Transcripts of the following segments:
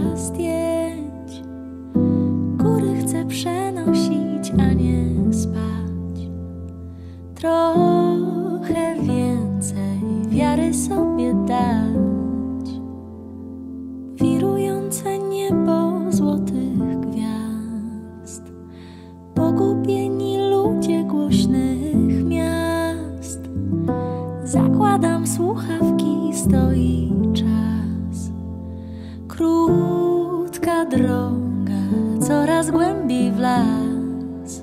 zdjęć. Góry chcę przenosić, a nie spać. Trochę więcej wiary sobie dać. Wirujące niebo złotych gwiazd, pogubieni ludzie głośnych miast. Zakładam słuchawki, stoi czas. Krótka droga, coraz głębiej w las.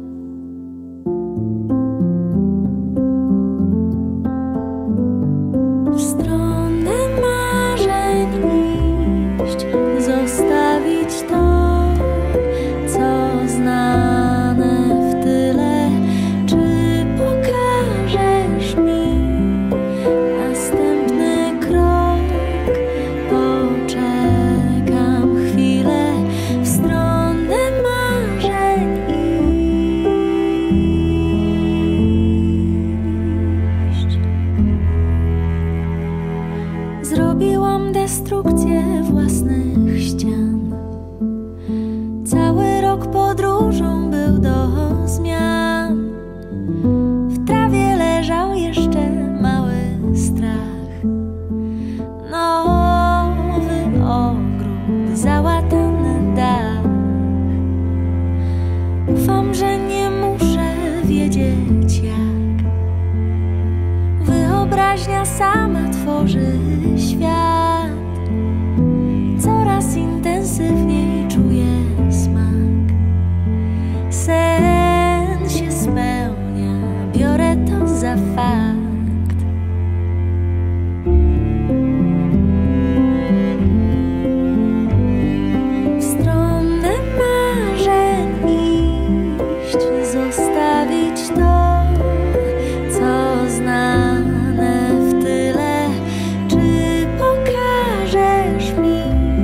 W stronę marzeń iść, zostawić to, co znane w tyle. Czy pokażesz mi następny krok? Poczekam chwilę, w stronę marzeń iść. Zrobiłam destrukcję własnych ścian. Cały rok podróżą był do zmian. W trawie leżał jeszcze mały strach. Nowy ogród, załatany dach. Ufam, że nie muszę wiedzieć jak. Wyobraźnia sama tworzy świat. Coraz intensywniej czuję smak. Sen się spełnia, biorę to za fakt. W stronę marzeń iść, zostawić to, co znane w tyle. Czy pokażesz mi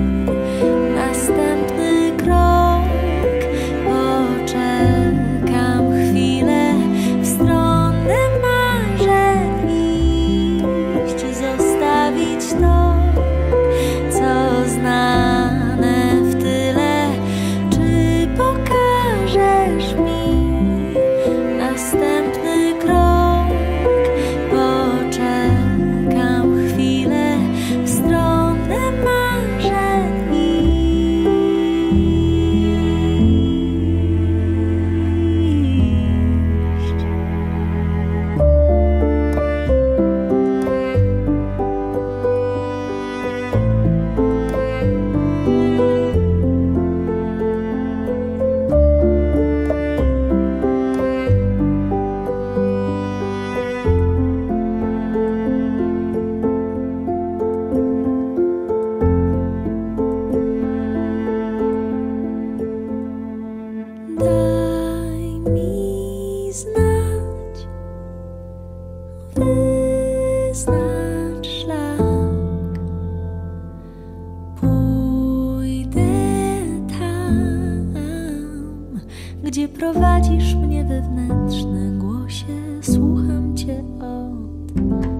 następny krok? Poczekam chwilę, w stronę marzeń iść, zostawić to, co znane w tyle. Czy pokażesz mi następny krok? Poczekam chwilę, w stronę marzeń iść. Daj mi znać, wyznacz szlak. Pójdę tam, gdzie prowadzisz mnie wewnętrzny głosie. Słucham Cię od